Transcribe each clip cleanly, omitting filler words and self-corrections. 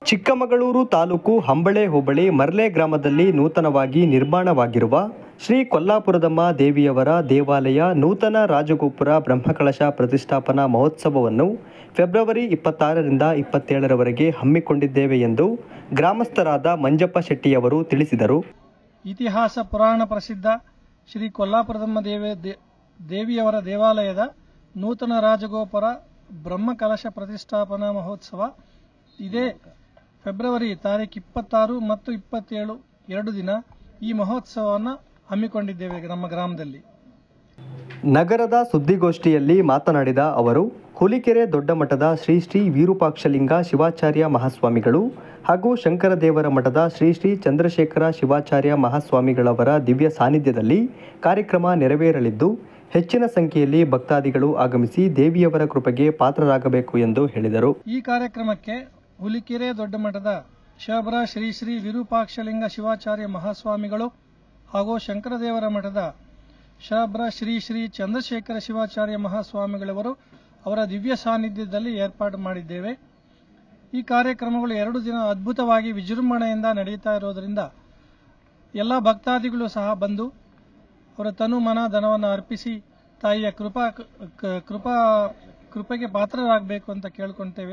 ಚಿಕ್ಕಮಗಳೂರು ತಾಲೂಕು ಹಂಬಳೆ ಹೋಬಳಿ ಮರ್ಲೆ ಗ್ರಾಮದಲ್ಲಿ ನೂತನವಾಗಿ ನಿರ್ಮಾಣವಾಗಿರುವ ಶ್ರೀ ಕೊಲ್ಲಾಪುರದಮ್ಮ ದೇವಿಯವರ ದೇವಾಲಯ ನೂತನ ರಾಜಗೋಪುರ ಬ್ರಹ್ಮಕಲಶ ಪ್ರತಿಷ್ಠಾಪನಾ ಮಹೋತ್ಸವವನ್ನು ಫೆಬ್ರವರಿ 26ರಿಂದ 27ರವರೆಗೆ ಹಮ್ಮಿಕೊಂಡಿದ್ದೇವೆ ಎಂದು ಗ್ರಾಮಸ್ಥರಾದ ಮಂಜಪ್ಪ ಶೆಟ್ಟಿಯವರು ತಿಳಿಸಿದರು. ಇತಿಹಾಸ ಪುರಾಣ ಪ್ರಸಿದ್ಧ ಶ್ರೀ ಕೊಲ್ಲಾಪುರದಮ್ಮ ದೇವಿಯವರ ದೇವಾಲಯದ ನೂತನ ರಾಜಗೋಪುರ ಬ್ರಹ್ಮಕಲಶ ಪ್ರತಿಷ್ಠಾಪನಾ ಮಹೋತ್ಸವ ಇದೇ ಫೆಬ್ರವರಿ ತಾರೀಕು 26 ಮತ್ತು 27 ಎರಡು ದಿನ ಈ ಮಹೋತ್ಸವವನ್ನು ಹಮ್ಮಿಕೊಂಡಿದ್ದೇವೆ ನಮ್ಮ ಗ್ರಾಮದಲ್ಲಿ. ನಗರದ ಸುದ್ದಿಗೋಷ್ಠಿಯಲ್ಲಿ ಮಾತನಾಡಿದ ಅವರು, ಹುಲಿಕೆರೆ ದೊಡ್ಡ ಮಠದ ಶ್ರೀ ಶ್ರೀ ವಿರೂಪಾಕ್ಷಲಿಂಗ ಶಿವಾಚಾರ್ಯ ಮಹಾಸ್ವಾಮಿಗಳು ಹಾಗೂ ಶಂಕರದೇವರ ಮಠದ ಶ್ರೀ ಶ್ರೀ ಚಂದ್ರಶೇಖರ ಶಿವಾಚಾರ್ಯ ಮಹಾಸ್ವಾಮಿಗಳವರ ದಿವ್ಯ ಸಾನ್ನಿಧ್ಯದಲ್ಲಿ ಕಾರ್ಯಕ್ರಮ ನೆರವೇರಲಿದ್ದು, ಹೆಚ್ಚಿನ ಸಂಖ್ಯೆಯಲ್ಲಿ ಭಕ್ತಾದಿಗಳು ಆಗಮಿಸಿ ದೇವಿಯವರ ಕೃಪೆಗೆ ಪಾತ್ರರಾಗಬೇಕು ಎಂದು ಹೇಳಿದರು. ಈ ಕಾರ್ಯಕ್ರಮಕ್ಕೆ ಹುಲಿಕೆರೆ ದೊಡ್ಡ ಮಠದ ಶಬ್ರ ಶ್ರೀ ಶ್ರೀ ವಿರೂಪಾಕ್ಷಲಿಂಗ ಶಿವಾಚಾರ್ಯ ಮಹಾಸ್ವಾಮಿಗಳು ಹಾಗೂ ಶಂಕರದೇವರ ಮಠದ ಶಬ್ರ ಶ್ರೀ ಶ್ರೀ ಚಂದ್ರಶೇಖರ ಶಿವಾಚಾರ್ಯ ಮಹಾಸ್ವಾಮಿಗಳವರು ಅವರ ದಿವ್ಯ ಸಾನ್ನಿಧ್ಯದಲ್ಲಿ ಏರ್ಪಾಡು ಮಾಡಿದ್ದೇವೆ. ಈ ಕಾರ್ಯಕ್ರಮಗಳು 2 ದಿನ ಅದ್ಭುತವಾಗಿ ವಿಜೃಂಭಣೆಯಿಂದ ನಡೆಯುತ್ತಾ ಇರೋದರಿಂದ ಎಲ್ಲ ಭಕ್ತಾದಿಗಳು ಸಹ ಬಂದು ಅವರ ತನು ಮನ ಧನವನ್ನು ಅರ್ಪಿಸಿ ತಾಯಿಯ ಕೃಪೆಗೆ ಪಾತ್ರರಾಗಬೇಕು ಅಂತ ಕೇಳ್ಕೊಳ್ತೇವೆ.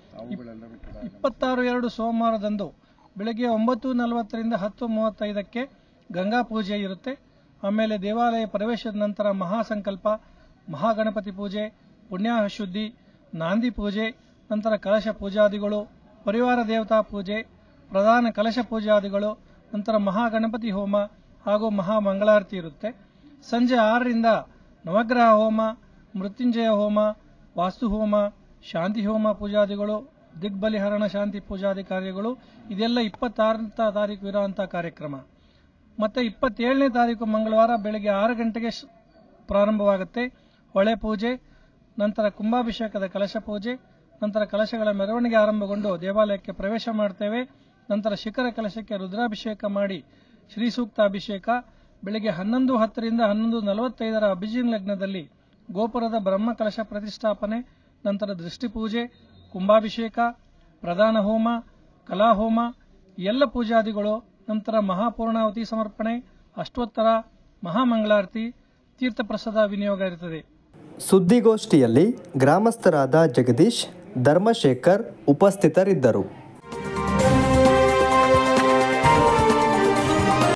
26/2 ಸೋಮವಾರದಂದು ಬೆಳಗ್ಗೆ 9:40ರಿಂದ 10:35ಕ್ಕೆ ಗಂಗಾ ಪೂಜೆ ಇರುತ್ತೆ. ಆಮೇಲೆ ದೇವಾಲಯ ಪ್ರವೇಶದ ನಂತರ ಮಹಾಸಂಕಲ್ಪ, ಮಹಾಗಣಪತಿ ಪೂಜೆ, ಪುಣ್ಯಾಹಶುದ್ಧಿ, ನಾಂದಿ ಪೂಜೆ, ನಂತರ ಕಲಶ ಪೂಜಾದಿಗಳು, ಪರಿವಾರ ದೇವತಾ ಪೂಜೆ, ಪ್ರಧಾನ ಕಲಶ ಪೂಜಾದಿಗಳು, ನಂತರ ಮಹಾಗಣಪತಿ ಹೋಮ ಹಾಗೂ ಮಹಾಮಂಗಳಾರತಿ ಇರುತ್ತೆ. ಸಂಜೆ 6ರಿಂದ ನವಗ್ರಹ ಹೋಮ, ಮೃತ್ಯುಂಜಯ ಹೋಮ, ವಾಸ್ತು ಹೋಮ, ಶಾಂತಿ ಹೋಮ ಪೂಜಾದಿಗಳು, ದಿಗ್ಬಲಿಹರಣ ಶಾಂತಿ ಪೂಜಾದಿ ಕಾರ್ಯಗಳು ಇದೆಲ್ಲ 26ನೇ ತಾರೀಕು ಇರುವಂತಹ ಕಾರ್ಯಕ್ರಮ. ಮತ್ತೆ 27ನೇ ತಾರೀಕು ಮಂಗಳವಾರ ಬೆಳಗ್ಗೆ 6 ಗಂಟೆಗೆ ಪ್ರಾರಂಭವಾಗುತ್ತೆ. ಹೊಳೆ ಪೂಜೆ, ನಂತರ ಕುಂಭಾಭಿಷೇಕದ ಕಲಶ ಪೂಜೆ, ನಂತರ ಕಲಶಗಳ ಮೆರವಣಿಗೆ ಆರಂಭಗೊಂಡು ದೇವಾಲಯಕ್ಕೆ ಪ್ರವೇಶ ಮಾಡ್ತೇವೆ. ನಂತರ ಶಿಖರ ಕಲಶಕ್ಕೆ ರುದ್ರಾಭಿಷೇಕ ಮಾಡಿ ಶ್ರೀ ಸೂಕ್ತ ಅಭಿಷೇಕ, ಬೆಳಗ್ಗೆ 11:10ರಿಂದ 11:45 ಅಭಿಜಿನ್ ಲಗ್ನದಲ್ಲಿ ಗೋಪುರದ ಬ್ರಹ್ಮಕಲಶ ಪ್ರತಿಷ್ಠಾಪನೆ, ನಂತರ ದೃಷ್ಟಿಪೂಜೆ, ಕುಂಭಾಭಿಷೇಕ, ಪ್ರಧಾನ ಹೋಮ, ಕಲಾಹೋಮ ಎಲ್ಲ ಪೂಜಾದಿಗಳು, ನಂತರ ಮಹಾಪೂರ್ಣಾವತಿ ಸಮರ್ಪಣೆ, ಅಷ್ಟೋತ್ತರ, ಮಹಾಮಂಗಳಾರತಿ, ತೀರ್ಥಪ್ರಸಾದ ವಿನಿಯೋಗ ಇರುತ್ತದೆ. ಸುದ್ದಿಗೋಷ್ಠಿಯಲ್ಲಿ ಗ್ರಾಮಸ್ಥರಾದ ಜಗದೀಶ್, ಧರ್ಮಶೇಖರ್ ಉಪಸ್ಥಿತರಿದ್ದರು.